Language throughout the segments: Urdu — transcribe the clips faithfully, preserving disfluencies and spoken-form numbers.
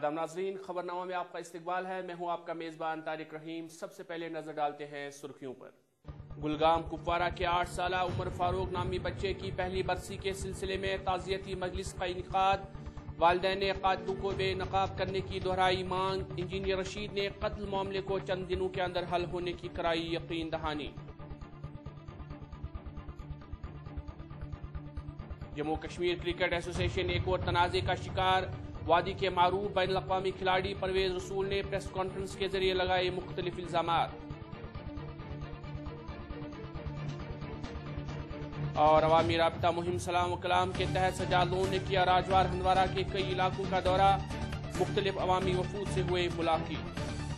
आदाब नाजरीन, खबरनामा में आपका इस्तकबाल है। मैं हूं आपका मेज़बान तारिक रहीम। सबसे पहले नजर डालते हैं सुर्खियों पर। गुलगाम कुपवारा के आठ साल उमर फारूक नामी बच्चे की पहली बरसी के सिलसिले में ताज़ियती मजलिस का इनेकाद। वालिदैन ने कातिलों को बेनकाब करने की दोहराई मांग। इंजीनियर रशीद ने कत्ल मामले को चंद दिनों के अंदर हल होने की कराई यकीन दहानी। जम्मू कश्मीर क्रिकेट एसोसिएशन एक और तनाज़े का शिकार। वादी के मारूफ बैन अक़वामी खिलाड़ी परवेज रसूल ने प्रेस कॉन्फ्रेंस के जरिए लगाए मुख्तलिफ इल्ज़ामात। और अवामी राब्ता मुहिम सलाम व कलाम के तहत सजादों ने किया राजवार हंदवारा के कई इलाकों का दौरा। मुख्तलिफ अवामी वफूद से हुए मुलाकात।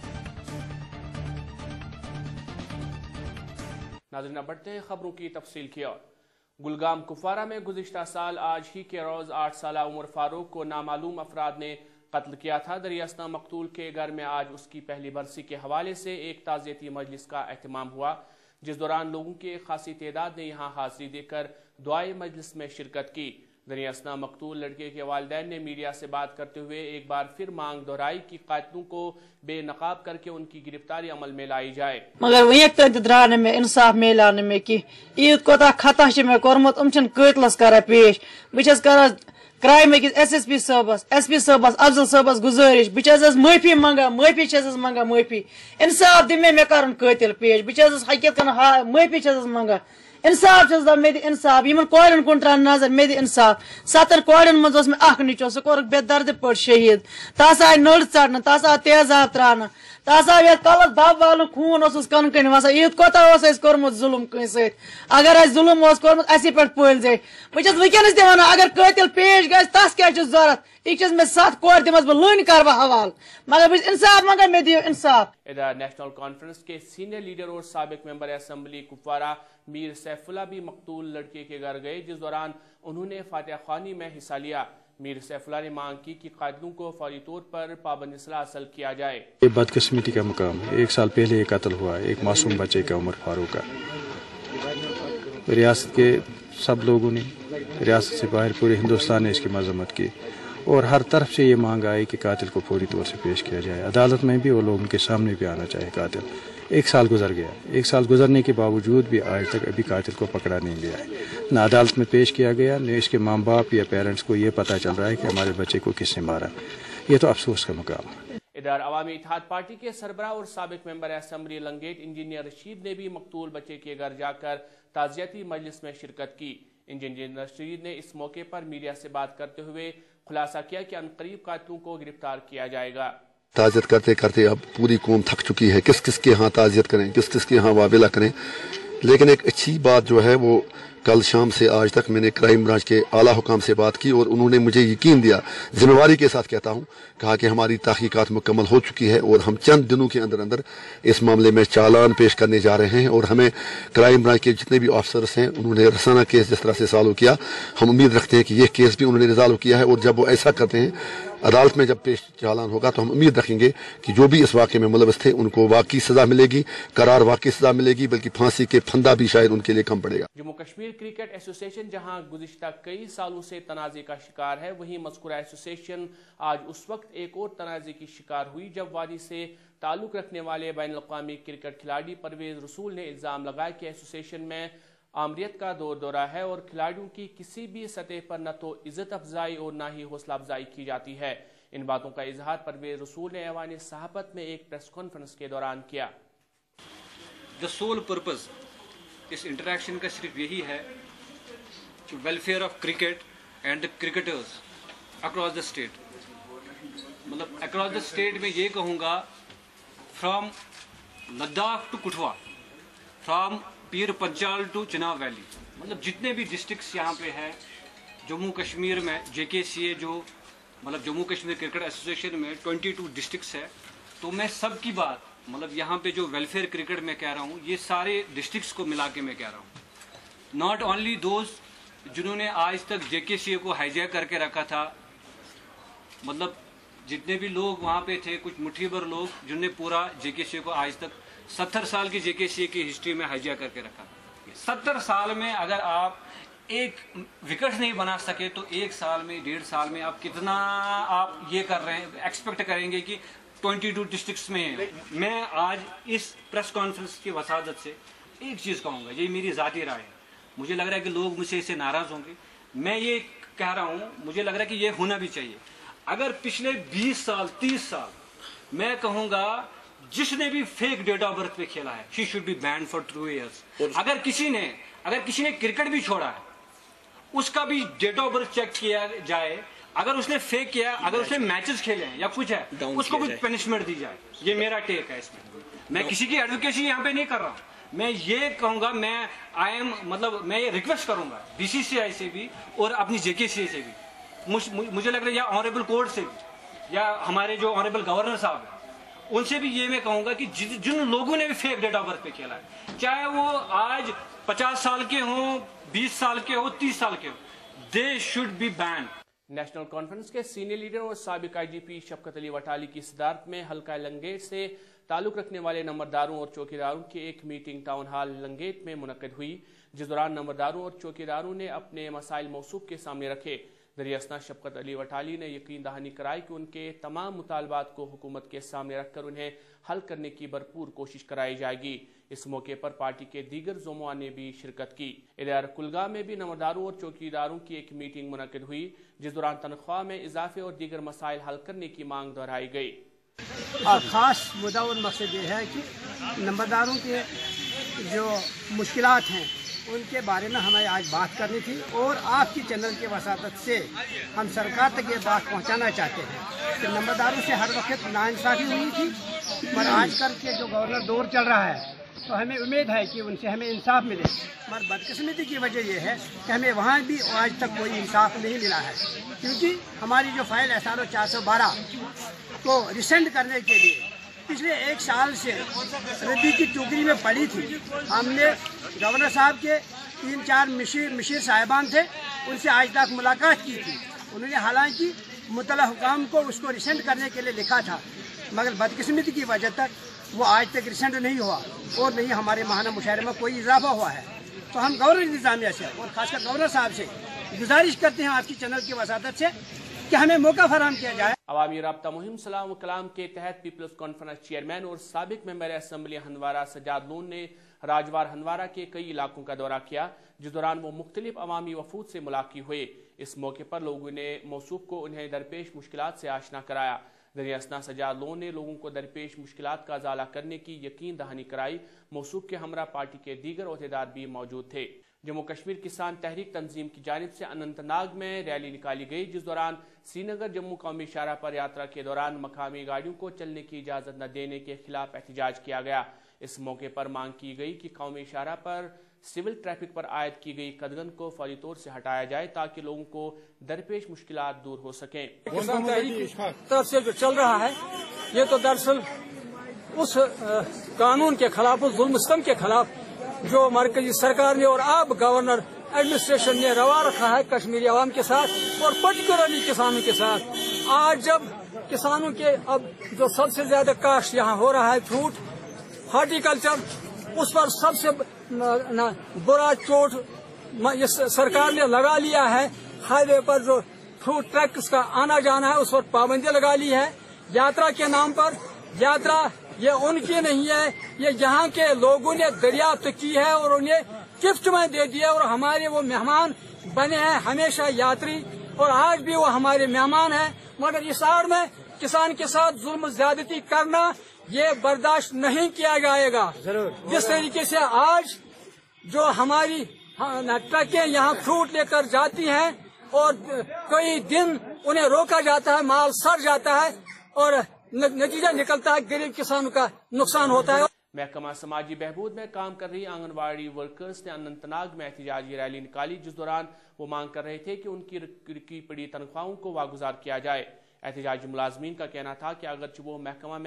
नाज़रीन, अब बढ़ते हैं खबरों की तफसील की ओर। गुलगाम कुपवारा में गुज़िश्ता साल आज ही के रोज़ आठ साल उमर फारूक को नामालूम अफराद ने कत्ल किया था। दरियास्ता मकतूल के घर में आज उसकी पहली बरसी के हवाले से एक ताज़ियती मजलिस का एहतमाम हुआ, जिस दौरान लोगों की एक खासी तादाद ने यहाँ हाज़री देकर दुआए मजलिस में शिरकत की। दरियास्ता मकतूल लड़के के वालिदैन ने मीडिया से बात करते हुए एक बार फिर मांग दोहराई कि कातिलों को बेनकाब करके उनकी गिरफ्तारी अमल में लाई जाए। मगर वह द्राव में इंसाफ मिलान में कि ईद कोता खता मे कोर्मुत उम कतलस कर पेश। बस कर क्राइम अकिस एस एस पी सबस एस पी सबस अफजल सबस गुजारिश बस माफी मंगा माफी मंगा माफी इंसाफ दि मे कर कतिल पेश। बस हकीत माफी मंगा इंसाफ मे इंसाफ इन कोड़न कुन त्रा नजर मे इंसाफ। सतर कोड़न मज मे अख निचो सह कोर बेदर्द पे शहीद। तस आय नड़ चढ़ तस आव तेजाब त्रान तस आव ये कलस दब वाल खून कन कन वसान। ईद कोता कोर्मुत जुलम कंस अगर जुलम कोर्मुत असी पे पल जाए। बस वनस तक वन अगर कतिल पेश गस तस क्या जरूरत यह मे सत कोर दिमस बह लन कर हवाल मगर बस इंसाफ मंगा मे दियो इंसाफ। इधर नेशनल कॉन्फ्रेंस के सीनियर लीडर और साबिक मेंबर असम्बली कुपवारा मीर सैफुल्लाह भी मकतूल लड़के के घर गए, जिस दौरान उन्होंने फातिहा ख्वानी में हिस्सा लिया। मीर सैफुल्लाह ने मांग की कि कातिलों को फौरी तौर पर पाबंदी सलाह हासिल किया जाए। ये बदकिस्मती का मुकाम है। एक साल पहले ये कत्ल हुआ एक मासूम बच्चे का उमर फारूक का। रियासत के सब लोगों ने, रियासत से बाहर पूरे हिंदुस्तान ने इसकी मजम्मत की और हर तरफ से ये मांग आई कि कातिल को फौरी तौर से पेश किया जाए। अदालत में भी वो लोग उनके सामने भी आना चाहिए कातिल। एक साल गुजर गया, एक साल गुजरने के बावजूद भी आज तक अभी कातिल को पकड़ा नहीं गया है, न अदालत में पेश किया गया, न इसके माँ बाप या पेरेंट्स को ये पता चल रहा है कि हमारे बच्चे को किसने मारा। ये तो अफसोस का मुकाम है। इधर अवामी इत्तेहाद पार्टी के सरबराह और साबिक member assembly Langate engineer Rashid ने भी मकतूल बच्चे के घर जाकर ताज़ियती मजलिस में शिरकत की। इंजीनियर रशीद ने इस मौके पर मीडिया से बात करते हुए खुलासा किया कि अनकरीब कातिलों को गिरफ्तार किया जाएगा। ताज़ियत करते करते अब पूरी कौम थक चुकी है, किस किस के यहाँ ताज़ियत करें, किस किस के यहाँ वावेला करें। लेकिन एक अच्छी बात जो है वो कल शाम से आज तक मैंने क्राइम ब्रांच के आला हुकाम से बात की और उन्होंने मुझे यकीन दिया, जिम्मेवारी के साथ कहता हूँ, कहा कि हमारी तहकीकात मुकम्मल हो चुकी है और हम चंद दिनों के अंदर अंदर इस मामले में चालान पेश करने जा रहे हैं। और हमें क्राइम ब्रांच के जितने भी ऑफिसर्स हैं उन्होंने रसाना केस जिस तरह से सॉल्व किया, हम उम्मीद रखते हैं कि यह केस भी उन्होंने रिजॉल्व किया है। और जब वो ऐसा करते हैं अदालत में जब पेश चालान होगा तो हम उम्मीद रखेंगे कि जो भी इस वाक़े में मुलविस थे उनको वाकई सजा मिलेगी, करार वाकई सजा मिलेगी, बल्कि फांसी के फंदा भी शायद उनके लिए कम पड़ेगा। जम्मू कश्मीर क्रिकेट एसोसिएशन जहां गुज़िश्ता कई सालों से तनाज़े का शिकार है, वहीं मज़कूरा एसोसिएशन आज उस वक्त एक और तनाज़े की शिकार हुई जब वादी से ताल्लुक़ रखने वाले बैन अक़वामी क्रिकेट खिलाड़ी परवेज रसूल ने इल्ज़ाम लगाया कि एसोसिएशन में आमरीत का दौर दौरा है और खिलाड़ियों की किसी भी सतह पर न तो इज्जत अफजाई और न ही हौसला अफजाई की जाती है। इन बातों का इजहार परवेज रसूल ने ऐवान सहाफ़त में एक प्रेस कॉन्फ्रेंस के दौरान किया। द सोल पर्पस इस इंटरेक्शन का सिर्फ यही है कि welfare of cricket and the cricketers across the state. मतलब अक्रॉस द स्टेट में ये कहूँगा, from Ladakh to Kathua, from Pir Panjal to Chenab valley, मतलब जितने भी डिस्ट्रिक्ट्स यहाँ पे हैं जम्मू कश्मीर में, जेकेसीए जो मतलब जम्मू कश्मीर क्रिकेट एसोसिएशन में बाईस डिस्ट्रिक्ट्स है, तो मैं सब की बात मतलब यहाँ पे जो वेलफेयर क्रिकेट में कह रहा हूँ, ये सारे डिस्ट्रिक्ट्स को मिला के मैं कह रहा हूँ। नॉट ओनली दोज जिन्होंने आज तक जेकेसीए को हाईजैक करके रखा था, मतलब जितने भी लोग वहाँ पे थे, कुछ मुट्ठी भर लोग जिन्होंने पूरा जेकेसीए को आज तक सत्तर साल की जेकेसीए की हिस्ट्री में हाईजैक करके रखा। सत्तर साल में अगर आप एक विकेट नहीं बना सके तो एक साल में डेढ़ साल में आप कितना आप ये कर रहे हैं, एक्सपेक्ट करेंगे कि बाईस डिस्ट्रिक्ट्स में। मैं आज इस प्रेस कॉन्फ्रेंस की वसादत से एक चीज़ कहूँगा, ये मेरी ज़ाती राय है, मुझे लग रहा है कि लोग मुझसे इससे नाराज़ होंगे, मैं ये कह रहा हूँ, मुझे लग रहा है कि ये होना भी चाहिए। अगर पिछले बीस साल तीस साल मैं कहूँगा जिसने भी फेक डेट ऑफ बर्थ पे खेला है, she should be banned for two years. अगर किसी ने अगर किसी ने क्रिकेट भी छोड़ा है, उसका भी डेट ऑफ बर्थ चेक किया जाए, अगर उसने फेक किया, अगर उसने मैचेस खेले हैं या कुछ है, उसको भी पनिशमेंट दी जाए। ये मेरा टेक है इसमें। मैं किसी की एडवोकेसी यहाँ पे नहीं कर रहा हूँ, मैं ये कहूँगा, मैं आई एम मतलब मैं ये रिक्वेस्ट करूँगा बीसीसीआई से भी और अपनी जेकेसीआई से भी, मुझ, मुझे लग रहा है या ऑनरेबल कोर्ट से भी, या हमारे जो ऑनरेबल गवर्नर साहब हैं उनसे भी ये मैं कहूँगा कि जि, जिन लोगों ने भी फेक डेट ऑफ बर्थ पे खेला है, चाहे वो आज पचास साल के हों, बीस साल के हो, तीस साल के हो, they should be ban. National conference के सीनियर लीडर और साबिक आईजीपी शफकत अली वटाली की सदारत में हल्का लंगेट से ताल्लुक रखने वाले नंबरदारों और चौकीदारों की एक मीटिंग टाउन हॉल लंगेट में मुनक्किद हुई, जिस दौरान नंबरदारों और चौकीदारों ने अपने मसाइल मौसूफ के सामने रखे। दरियासना शफकत अली वटाली ने यकीन दहानी कराई कि उनके तमाम मुतालबात को हुकूमत के सामने रखकर उन्हें हल करने की भरपूर कोशिश कराई जाएगी। इस मौके पर पार्टी के दीगर ज़ुमरा ने भी शिरकत की। इधर कुलगाम में भी नंबरदारों और चौकीदारों की एक मीटिंग मुनक्किद हुई, जिस दौरान तनख्वाह में इजाफे और दीगर मसाइल हल करने की मांग दोहराई गई। खास मुद्दा और मकसद ये है कि नंबरदारों के जो मुश्किलात हैं उनके बारे में हमें आज बात करनी थी, और आपकी चैनल के वसादत से हम सरकार तक ये बात पहुंचाना चाहते हैं कि नंबरदारों से हर वक्त नाइंसाफ़ी हुई थी, पर आजकल के जो गवर्नर दौर चल रहा है तो हमें उम्मीद है कि उनसे हमें इंसाफ मिले। मगर बदकिस्मती की वजह यह है कि हमें वहाँ भी आज तक कोई इंसाफ नहीं मिला है, क्योंकि हमारी जो फाइल एस आर ओ चार सौ बारह को रिसेंड करने के लिए पिछले एक साल से रद्दी की टोकरी में पड़ी थी। हमने गवर्नर साहब के तीन चार मिशीर मिशीर साहिबान थे, उनसे आज तक मुलाकात की थी। उन्होंने हालांकि मुतल्ला हुकाम को उसको रिसेंड करने के लिए लिखा था, मगर बदकिस्मती की वजह तक वो आज तक रिसेंड नहीं हुआ, और नहीं हमारे माहाना मुशायरे में कोई इजाफा हुआ है। तो हम गवर्नर इंतजामिया से और खासकर गवर्नर साहब से गुजारिश करते हैं आपकी चैनल की वसादत से कि हमें मौका फराहम किया जाए। अवामी राब्ता मुहिम सलाम व कलाम के तहत पीपल्स कॉन्फ्रेंस चेयरमैन और साबिक मेंबर असम्बली हंदवारा सजाद लोन ने राजवार हंदवारा के कई इलाकों का दौरा किया, जिस दौरान वो मुख्तलिफ अवामी वफूद से मुलाकी हुए। इस मौके पर लोगों ने मौसूफ को उन्हें दरपेश मुश्किलात से आशना कराया। दरियासना सजाद लोन ने लोगों को दरपेश मुश्किलात का अजाला करने की यकीन दहानी कराई। मौसूफ के हमरा पार्टी के दीगर ओहदेदार भी मौजूद थे। जम्मू कश्मीर किसान तहरीक तंजीम की जानिब से अनंतनाग में रैली निकाली गई, जिस दौरान श्रीनगर जम्मू कौमी शाहराह पर यात्रा के दौरान मकामी गाड़ियों को चलने की इजाज़त न देने के खिलाफ एहतजाज किया गया। इस मौके पर मांग की गई कि कौमी शाहराह पर सिविल ट्रैफिक पर आयद की गई कदगन को फौरी तौर से हटाया जाए ताकि लोगों को दरपेश मुश्किलात दूर हो सकें। किसान तहरीक तरफ से जो चल रहा है ये तो दरअसल उस कानून के खिलाफ, उस जुल्म सितम के खिलाफ जो मरकजी सरकार ने और आप गवर्नर एडमिनिस्ट्रेशन ने रवा रखा है कश्मीरी अवाम के साथ और पर्टिकुलरली किसानों के साथ। आज जब किसानों के अब जो सबसे ज्यादा काश्त यहाँ हो रहा है फ्रूट हॉर्टिकल्चर, उस पर सबसे न, बुरा चोट इस सरकार ने लगा लिया है। हाईवे पर जो फ्रूट ट्रक्स का आना जाना है उस पर पाबंदी लगा ली है। यात्रा के नाम पर यात्रा ये उनकी नहीं है, ये यहाँ के लोगों ने दरियाफ्त की है और उन्हें गिफ्ट में दे दिया, और हमारे वो मेहमान बने हैं हमेशा यात्री, और आज भी वो हमारे मेहमान हैं। मगर इस आड़ में किसान के साथ जुल्म ज्यादती करना ये बर्दाश्त नहीं किया जाएगा। जिस तरीके से आज जो हमारी ट्रकें यहाँ फ्रूट लेकर जाती हैं और कई दिन उन्हें रोका जाता है, माल सड़ जाता है और नतीजा निकलता है गरीब किसानों का नुकसान होता है। महकमा समाजी बहबूद में काम कर रही आंगनबाड़ी वर्कर्स ने अनंतनाग में एहतजाजी रैली निकाली, जिस दौरान वो मांग कर रहे थे कि उनकी रुकी पड़ी तनख्वाहों को वागुजार किया जाए। एहतजाजी मुलाजमीन का कहना था कि अगरचे वो महकमा में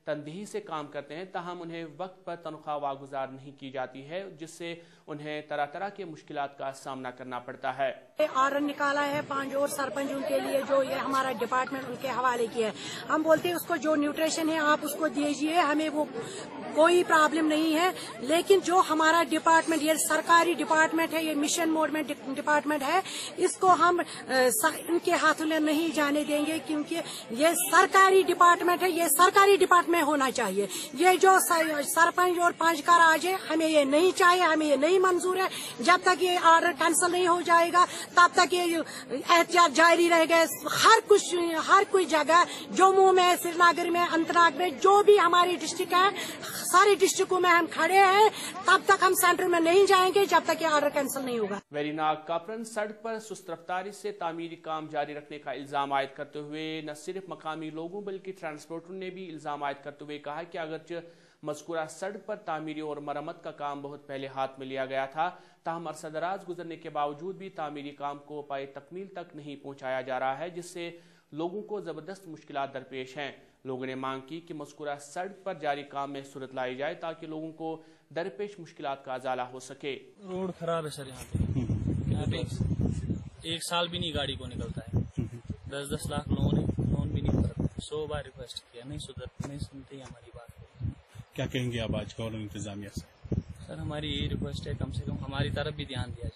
تنبیہی سے کام کرتے ہیں، تاہم انہیں وقت پر تنخواہ واگزار نہیں کی جاتی ہے، جس سے انہیں طرح طرح کے مشکلات کا سامنا کرنا پڑتا ہے۔ آرڈر نکالا ہے پانچ اور سرپنچوں کے لیے، جو یہ ہمارا ڈپارٹمنٹ ان کے حوالے کیا ہے۔ ہم بولتے ہیں اس کو جو نیوٹریشن ہے آپ اس کو دیجیے، ہمیں وہ کوئی پرابلم نہیں ہے، لیکن جو ہمارا ڈپارٹمنٹ یہ سرکاری ڈپارٹمنٹ ہے، یہ مشن موڈ میں ڈپارٹمنٹ ہے، اس کو ہم ان کے ہاتھوں میں نہیں جانے دیں گے، کیونکہ یہ سرکاری ڈپارٹمنٹ ہے، یہ سرکاری ڈپارٹمنٹ ہونا چاہیے۔ یہ جو سرپنچ اور پانچ کا راج ہے، ہمیں یہ نہیں چاہیے، ہمیں یہ نہیں منظور ہے۔ جب تک یہ آرڈر کینسل نہیں ہو جائے گا تب تک یہ احتجاج جاری رہے گا۔ ہر کچھ ہر کوئی جگہ جموں میں، سری نگر میں، اننت ناگ میں، جو بھی ہماری ڈسٹرکٹ ہے، ساری ڈسٹرکٹوں میں ہم کھڑے ہیں، تب تک ہم سینٹر میں نہیں جائیں گے جب تک یہ آرڈر کینسل نہیں ہوگا۔ ویری ناگ کاپرن سڑک پر سست رفتاری سے تعمیری کام جاری رکھنے کا الزام عائد کرتے ہوئے نہ صرف مقامی لوگوں بلکہ ٹرانسپورٹروں نے بھی الزام عائد کرتے ہوئے کہا کہ اگرچہ مذکورہ سڑک پر تعمیری اور مرمت کا کام بہت پہلے ہاتھ میں لیا گیا تھا، تاہم عرصہ دراز گزرنے کے باوجود بھی تعمیری کام کو پائے تکمیل تک نہیں پہنچایا جا رہا ہے، جس سے لوگوں کو زبردست مشکلات درپیش ہیں۔ لوگوں نے مانگ کی کہ مذکورہ سڑک پر جاری کام میں صورت لائی جائے تاکہ لوگوں کو درپیش مشکلات کا ازالہ ہو سکے۔ روڈ خراب ہے سر، یہاں پہ یہاں پہ ایک سال بھی نہیں گاڑی کو نکلتا ہے، دس دس لاکھ لون لون بھی نہیں بھرتا، سو بار ریکویسٹ کیا، نہیں سدھر نہیں سنتے ہماری بات۔ کیا کہیں گے آپ آج گورنر انتظامیہ سے؟ سر ہماری یہی ریکویسٹ ہے، کم سے کم ہماری طرف بھی دھیان دیا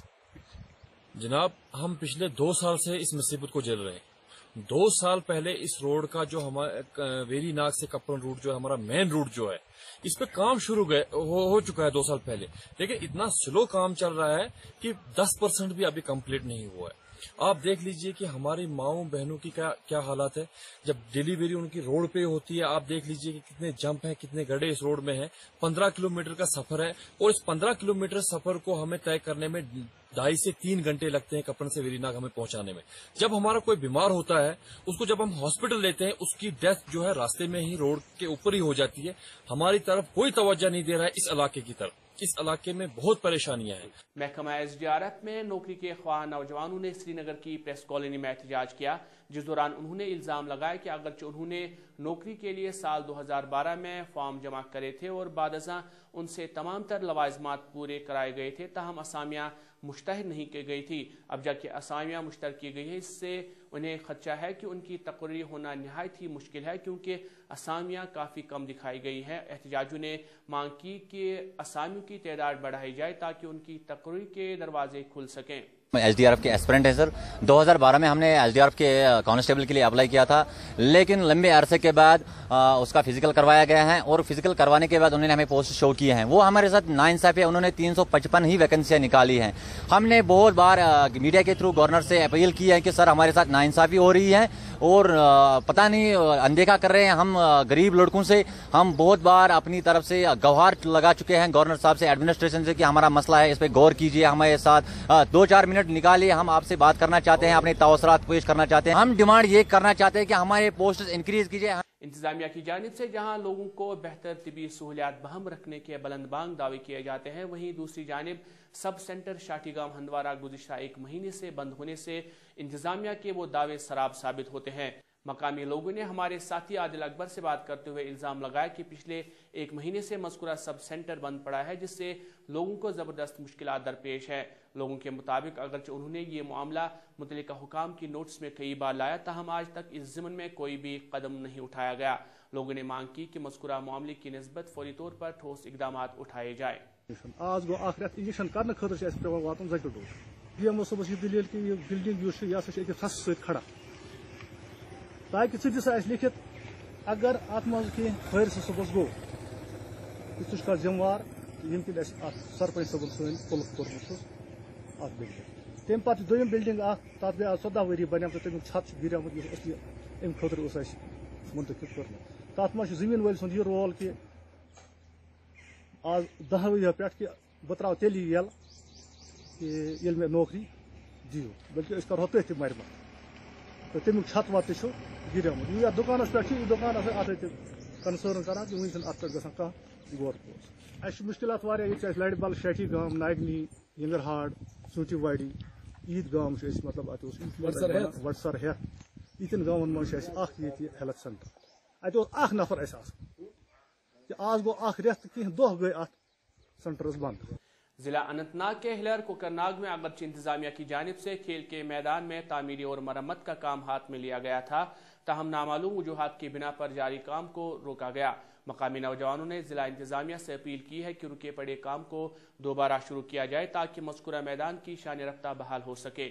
جائے۔ جناب ہم پچھلے دو سال سے اس مصیبت کو جھیل رہے ہیں۔ دو سال پہلے اس روڈ کا جو ہمارا ویری ناگ سے کپرن روٹ جو ہے، ہمارا مین روٹ جو ہے، اس پہ کام شروع گئے ہو, ہو چکا ہے دو سال پہلے، لیکن اتنا سلو کام چل رہا ہے کہ دس پرسنٹ بھی ابھی کمپلیٹ نہیں ہوا ہے۔ آپ دیکھ لیجئے کہ ہماری ماؤں بہنوں کی کیا کیا حالات ہے جب ڈیلیوری ان کی روڈ پہ ہوتی ہے۔ آپ دیکھ لیجئے کہ کتنے جمپ ہیں، کتنے گڑھے اس روڈ میں ہیں۔ پندرہ کلو میٹر کا سفر ہے اور اس پندرہ کلو میٹر سفر کو ہمیں طے کرنے میں ڈھائی سے تین گھنٹے لگتے ہیں کپرن سے ویری ناگ ہمیں پہنچانے میں۔ جب ہمارا کوئی بیمار ہوتا ہے اس کو جب ہم ہاسپٹل لیتے ہیں، اس کی ڈیتھ جو ہے راستے میں ہی روڈ کے اوپر ہی ہو جاتی ہے۔ ہماری طرف کوئی توجہ نہیں دے رہا ہے اس علاقے کی طرف۔ اس علاقے میں بہت پریشانیاں ہیں۔ محکمہ ایس ڈی آر ایف میں نوکری کے خواہاں نوجوانوں نے سری نگر کی پریس کالونی میں احتجاج کیا، جس دوران انہوں نے الزام لگایا کہ اگرچہ انہوں نے نوکری کے لیے سال دو ہزار بارہ میں فارم جمع کرے تھے اور بعد ازاں ان سے تمام تر لوازمات پورے کرائے گئے تھے، تاہم اسامیاں مشتہر نہیں کی گئی تھی۔ اب جبکہ اسامیاں مشتہر کی گئی ہے، اس سے انہیں خدشہ ہے کہ ان کی تقرری ہونا نہایت ہی مشکل ہے، کیونکہ اسامیاں کافی کم دکھائی گئی ہیں۔ احتجاجیوں نے مانگ کی کہ اسامیوں کی تعداد بڑھائی جائے تاکہ ان کی تقرری کے دروازے کھل سکیں۔ ایس ڈی آر ایف کے ایسپرنٹ ہیں سر۔ دو ہزار بارہ میں ہم نے ایس ڈی آر ایف کے کانسٹیبل کے لیے اپلائی کیا تھا، لیکن لمبے عرصے کے بعد اس کا فزیکل کروایا گیا ہے اور فزیکل کروانے کے بعد انہوں نے ہمیں پوسٹ شو کیے ہیں۔ وہ ہمارے ساتھ ناانصافی ہے، انہوں نے تین سو پچپن ہی ویکنسیاں نکالی ہیں۔ ہم نے بہت بار میڈیا کے تھرو گورنر سے اپیل کی ہے کہ سر ہمارے ساتھ ناانصافی ہو رہی ہے اور پتہ نہیں اندیکھا کر رہے ہیں ہم غریب لڑکوں سے۔ ہم بہت بار اپنی طرف سے گوہار لگا چکے ہیں گورنر صاحب سے، ایڈمنسٹریشن سے، کہ ہمارا مسئلہ ہے، اس پہ غور کیجیے، ہمارے ساتھ دو چار منٹ نکالیے، ہم آپ سے بات کرنا چاہتے ہیں، اپنے تاثرات پیش کرنا چاہتے ہیں۔ ہم ڈیمانڈ یہ کرنا چاہتے ہیں کہ ہمارے پوسٹ انکریز کیجیے۔ انتظامیہ کی جانب سے جہاں لوگوں کو بہتر طبی سہولیات بہم رکھنے کے بلند بانگ دعوے کیے جاتے ہیں، وہیں دوسری جانب سب سینٹر شاٹی گام ہندوارہ گزشتہ ایک مہینے سے بند ہونے سے انتظامیہ کے وہ دعوے سراب ثابت ہوتے ہیں۔ مقامی لوگوں نے ہمارے ساتھی عادل اکبر سے بات کرتے ہوئے الزام لگایا کہ پچھلے ایک مہینے سے مذکورہ سب سینٹر بند پڑا ہے، جس سے لوگوں کو زبردست مشکلات درپیش ہے۔ لوگوں کے مطابق اگرچہ انہوں نے یہ معاملہ متعلقہ حکام کی نوٹس میں کئی بار لایا، تاہم آج تک اس ضمن میں کوئی بھی قدم نہیں اٹھایا گیا۔ لوگوں نے مانگ کی کہ مذکورہ معاملے کی نسبت فوری طور پر ٹھوس اقدامات اٹھائے جائیں۔ آج گو اخ رت انجیکشن کرنے خاطر اس پیوان واتن زکہ ڈوز پی ایم او صبح یہ دلیل کہ یہ بلڈنگ اس یہ سا ایک تھس ست کھڑا تاکہ ثت سا لکھت اگر ات مز کی حادثہ صبح گو ثہ کر ذمہ وار یم کن سرپنچ صبن سن پلک کورمت ات بلڈنگ تم پتہ دویم بلڈنگ اخ تر گئی آج ژۄدہ ؤری بنیام تو تمیک چھت گریمت ام خاطر اس منتخب کورمت تر مز زمین ول سند یہ رول کہ آج دہ ؤریو پہ کہ بہ ترٛاو تیلی یل کہ ییٚلہِ مےٚ نوکری دِیو بلکہ أسۍ کرہو تٔتھۍ تہِ مرمت تو تمیک چھت وت تہ گریمت یہ دکانس پہ یہ دکان ات کنسرن کران کہ وٕنہِ چھنہٕ ات پہ گژھان کانٛہہ غور پوش اَسہِ چھِ مشکلات واریاہ ییٚتہِ چھِ اَسہِ لڑِ بل شیٹی گام ناگنی ینگرہاڑ ژوٗنٛٹھِ واڑی عید گام چھِ أسۍ مطلب ات اوس وٹسر ہیٚتھ یِتھٮ۪ن گامن منٛز چھِ اَسہِ اکھ ییٚتہِ ہیلتھ سینٹر ات اخ نفر اس آز گو اخ رت کھین دہ گئی ات سینٹرس بند. ضلع اننت ناگ کے ہلر کوکرناگ میں اگرچہ انتظامیہ کی جانب سے کھیل کے میدان میں تعمیری اور مرمت کا کام ہاتھ میں لیا گیا تھا، تاہم نامعلوم وجوہات کی بنا پر جاری کام کو روکا گیا. مقامی نوجوانوں نے ضلع انتظامیہ سے اپیل کی ہے کہ رکے پڑے کام کو دوبارہ شروع کیا جائے تاکہ مذکورہ میدان کی شان رفتہ بحال ہو سکے.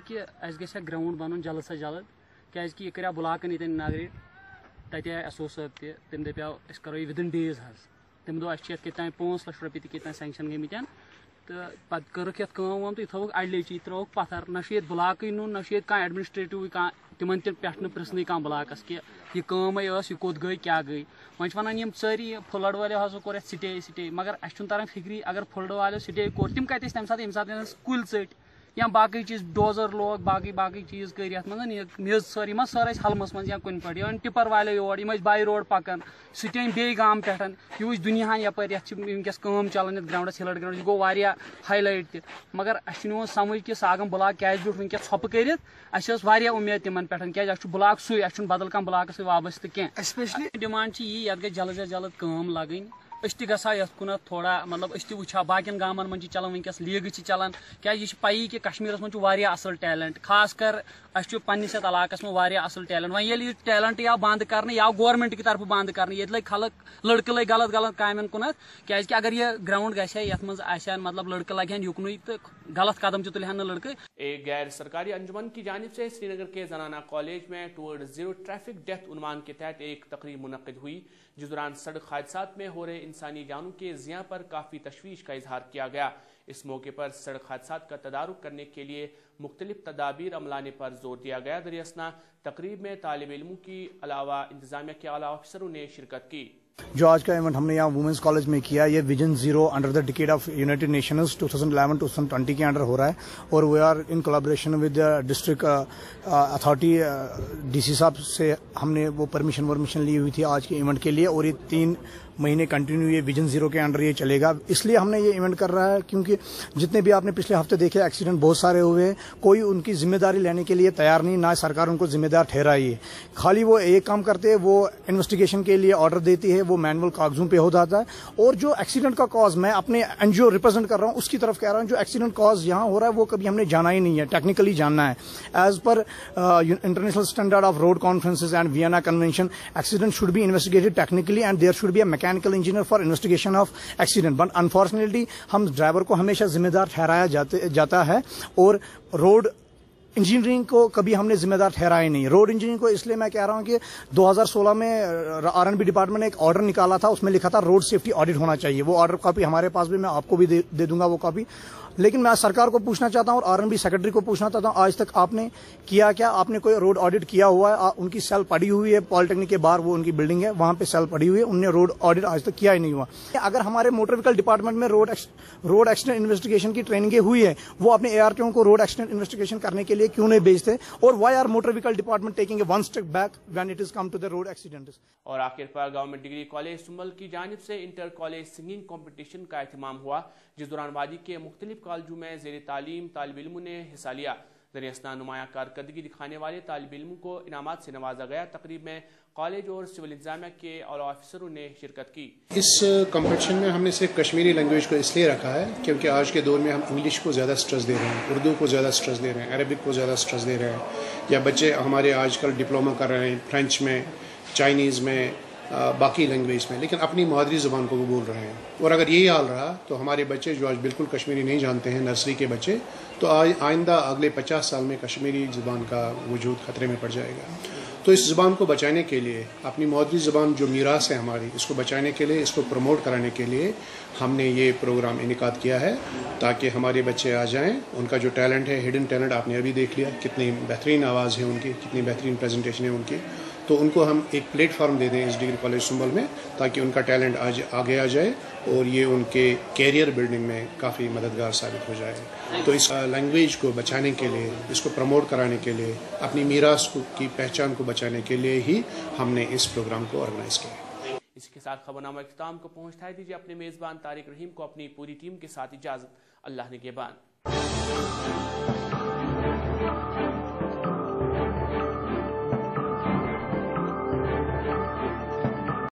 اس گژھِ گراؤنڈ بنن جلد سے جلد کیازِ کہ یہ کرا بلاکن یتن نگری تتہِ آیہِ ایس او صٲب تہِ تٔمۍ دپیو أسۍ کرو یہِ ودن ڈیز حظ. تٔمۍ دوٚپ اَسہِ چھِ یتھ کتام پانٛژھ لچھ رۄپیہِ تہِ کتام سینکشن گٔمٕتۍ تہٕ پتہٕ کٔرٕکھ یتھ کٲم وٲم تہٕ یہِ تھوٚوُکھ اڑِ لیچی ترٛووُکھ پتھر. نہ چھُ ییٚتہِ بلاکٕے نوٚن نہ چھُ ییٚتہِ کانٛہہ ایڈمنسٹریٹِوٕے کانٛہہ تِمن تہِ پٮ۪ٹھ نہٕ پرژھنٕے کانٛہہ بلاکس کہِ یہِ کٲمٕے ٲس یہِ کوٚت گٔے کیٛاہ گٔے. وۄنۍ چھِ ونان یِم سٲری فٕلڈ والیو ہسا کوٚر یتھ سٹے سٹے مگر اَسہِ چھُنہٕ تران فکری اگر فٕلڈ والیو سٹے کوٚر تِم کتہِ ٲسۍ تمہِ ساتہٕ ییٚمہِ ساتہٕ أسۍ کُلۍ ژٔٹۍ یا باقٕے چیٖز ڈوزر لوگ باقٕے باقٕے چیٖز کٔرۍ یتھ منٛز یہِ میٚژ سٲر یِم سٲر ٲسۍ حلمس منٛز یا کُنہِ پٲٹھۍ یِوان ٹِپر والیو یور یِم ٲسۍ باے روڈ پکان سُہ تہِ أنۍ بیٚیہِ گامہٕ پٮ۪ٹھ یہِ وٕچھ دُنیاہن یپٲرۍ یتھ چھِ ونکیٚس کٲم چلان یتھ گراونڈس ہلڑ گراونڈ یہِ گوٚو واریاہ ہاے لایٹ تہِ مگر اَسہِ چھُنہٕ یِوان سمجھ کہِ ساگم بلاک کیازِ بیوٗٹھ ونکیٚس ژھۄپہٕ کٔرِتھ. اَسہِ ٲس واریاہ اُمید تِمن پٮ۪ٹھ کیازِ اَسہِ چھُ بلاک سُے اَسہِ چھُنہٕ بدل کانٛہہ بلاکس سۭتۍ وابستہٕ کینٛہہ. اسپیشلی ڈِمانڈ چھِ یی یتھ گژھِ جلد سے جلد کٲم لگٕنۍ. أسۍ تہِ گژھو یتھ کُنتھ تھوڑا مطلب أسۍ تہِ وٕچھو باقین گامن منٛز چھِ چلان ونکیٚس لیٖگہٕ چھِ چلان کیازِ یہِ چھِ پیی کہِ کشمیٖرس منٛز چھُ واریاہ اصل ٹیلنٹ خاص کر اَسہِ چھُ پننس یتھ علاقس منٛز واریاہ اصل ٹیلنٹ. وۄنۍ ییٚلہِ یہِ ٹیلنٹ آو بند کرنہٕ یہِ آو گورمنٹ کی طرفہٕ بند کرنہٕ ییٚتہِ لٔگۍ خلق لڑکہٕ لٔگۍ غلط غلط کامٮ۪ن کُنتھ کیازِ کہ اگر یہ گراؤنڈ گژھِ ہا یتھ منٛز آسہِ ہن مطلب لڑکہٕ لگہِ ہن یُکنُے تہٕ غلط قدم تہِ تُلہِ ہن نہٕ لڑکہٕ. ایک غیر سرکاری انجمن کی جانب سے سری نگر کے زنانہ کالج میں ٹورڈ زیرو ٹریفک ڈیتھ عنوان کے تحت ایک تقریب منعقد ہوئی جس دوران سڑک حادثات میں ہو رہے انسانی جانوں کے ضیاع پر کافی تشویش کا اظہار کیا گیا. اس موقع پر سڑک حادثات کا تدارک کرنے کے لیے مختلف تدابیر عملانے پر زور دیا گیا. دریاسنا تقریب میں طالب علموں کی علاوہ انتظامیہ کے اعلیٰ افسروں نے شرکت کی. جو آج کا ایونٹ ہم نے یہاں وومنس کالج میں کیا یہ vision zero under the decade of United Nations two thousand eleven two thousand twenty کے انڈر ہو رہا ہے اور we are in collaboration with district authority D C صاحب سے ہم نے وہ پرمیشن ورمیشن لی ہوئی تھی آج کے ایونٹ کے لیے اور یہ تین مہینے کنٹینیو یہ ویژن زیرو کے انڈر یہ چلے گا. اس لیے ہم نے یہ ایونٹ کر رہا ہے کیونکہ جتنے بھی آپ نے پچھلے ہفتے دیکھے ایکسیڈنٹ بہت سارے ہوئے ہیں کوئی ان کی ذمہ داری لینے کے لیے تیار نہیں نہ سرکار ان کو ذمہ دار ٹھہرائی ہے. خالی وہ ایک کام کرتے ہیں وہ انویسٹیگیشن کے لیے آرڈر دیتی ہے وہ مینول کاغذوں پہ ہو جاتا ہے اور جو ایکسیڈنٹ کا کاز میں اپنے این جی او ریپرزینٹ کر رہا ہوں اس کی طرف کہہ رہا ہوں جو ایکسیڈنٹ کاز یہاں ہو رہا ہے وہ کبھی ہم نے جانا ہی نہیں ہے ٹیکنیکلی جاننا ہے. As per international standard of road conferences and Vienna convention accident should be investigated technically and there should be a mechanical engineer for investigation of accident. But unfortunately ہم ڈرائیور کو ہمیشہ ذمہ دار ٹھہرایا جاتا ہے اور روڈ انجینئرنگ کو کبھی ہم نے ذمہ دار ٹھہرایا نہیں. روڈ انجینئرنگ کو اس لیے میں کہہ رہا ہوں کہ دو ہزار سولہ میں آر این بی ڈپارٹمنٹ نے ایک آرڈر نکالا تھا اس میں لکھا تھا روڈ سیفٹی آڈٹ ہونا چاہیے. وہ آرڈر کاپی ہمارے پاس بھی میں آپ کو بھی دے دوں گا وہ کاپی. لیکن میں سرکار کو پوچھنا چاہتا ہوں اور آر این بی سیکرٹری کو پوچھنا چاہتا ہوں آج تک آپ نے کیا کیا آپ نے کوئی روڈ آڈٹ کیا ہوا ہے؟ ان کی سیل پڑی ہوئی ہے پالیٹیکنک کے باہر وہ ان کی بلڈنگ ہے وہاں پہ سیل پڑی ہوئی ہے ان نے روڈ آڈٹ آج تک کیا ہی نہیں ہوا. اگر ہمارے موٹر وہیکل ڈپارٹمنٹ میں روڈ روڈ ایکسیڈنٹ انویسٹیگیشن کی ٹریننگیں ہوئی ہے وہ اپنے اے آر ٹیوں کو روڈ ایکسیڈنٹ انویسٹیگیشن کرنے کے لیے کیوں نہیں بھیجتے اور why are motor vehicle department taking a one step back when it is come to the road accidents. اور آخر پر گورنمنٹ ڈگری کالج سنبل کی جانب سے انٹر کالج سنگنگ کمپٹیشن کا اہتمام ہوا جس دوران وادی کے مختلف کالجوں میں زیر تعلیم طالب علموں نے حصہ لیا. دریاسنا نمایاں کارکردگی دکھانے والے طالب علموں کو انعامات سے نوازا گیا. تقریب میں کالج اور سول انتظامیہ کے اعلیٰ افسروں نے شرکت کی. اس کمپٹیشن میں ہم نے صرف کشمیری لینگویج کو اس لیے رکھا ہے کیونکہ آج کے دور میں ہم انگلش کو زیادہ سٹریس دے رہے ہیں اردو کو زیادہ سٹریس دے رہے ہیں عربک کو زیادہ سٹریس دے رہے ہیں یا بچے ہمارے آج کل ڈپلوما کر رہے ہیں فرینچ میں چائنیز میں باقی لینگویج میں لیکن اپنی مادری زبان کو وہ بول رہے ہیں. اور اگر یہی حال رہا تو ہمارے بچے جو آج بالکل کشمیری نہیں جانتے ہیں نرسری کے بچے تو آئندہ اگلے پچاس سال میں کشمیری زبان کا وجود خطرے میں پڑ جائے گا. تو اس زبان کو بچانے کے لیے اپنی مادری زبان جو میراث ہے ہماری اس کو بچانے کے لیے اس کو پروموٹ کرانے کے لیے ہم نے یہ پروگرام انعقاد کیا ہے تاکہ ہمارے بچے آ جائیں. ان کا جو ٹیلنٹ ہے ہڈن ٹیلنٹ آپ نے ابھی دیکھ لیا کتنی بہترین آواز ہے ان کی کتنی بہترین پریزنٹیشن ہے ان کی تو ان کو ہم ایک پلیٹ فارم دے دیں اس ڈگری کالج سنبل میں تاکہ ان کا ٹیلنٹ آج آگے آ جائے اور یہ ان کے کیریئر بلڈنگ میں کافی مددگار ثابت ہو جائے. تو اس لینگویج کو بچانے کے لیے اس کو پروموٹ کرانے کے لیے اپنی میراث کی پہچان کو بچانے کے لیے ہی ہم نے اس پروگرام کو آرگنائز کیا. اس کے ساتھ خبرنامہ اختتام کو پہنچتا ہے. دیجیے اپنے میزبان طارق رحیم کو اپنی پوری ٹیم کے ساتھ اجازت. اللہ نگہبان.